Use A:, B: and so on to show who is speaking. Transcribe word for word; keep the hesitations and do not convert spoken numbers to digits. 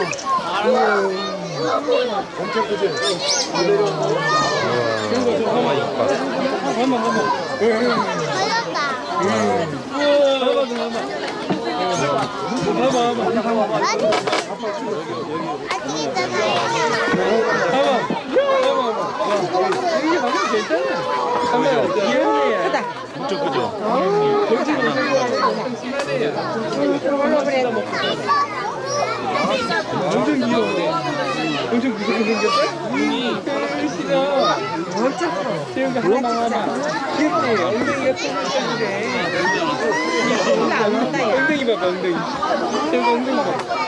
A: 엄청 크지?
B: 엄마 이빨.
C: 엄마 엄마.
D: 걸렸다.
C: 봐봐 봐봐.
D: 아니. 아니 있잖아요.
C: 이게 방금 괜찮아. 카메라 귀엽네. 크다.
B: 엄청 크죠?
C: 돌지는 심하네요. 엄청 귀여우네. 엄청 무섭게 생겼어? 눈이 펄펄이시다. 엄청 커. 태우가 하나 하나. 귀엽지? 엉덩이가 펄펄펄해. 엉덩이 봐봐 엉덩이. 태우가 엉덩이 봐.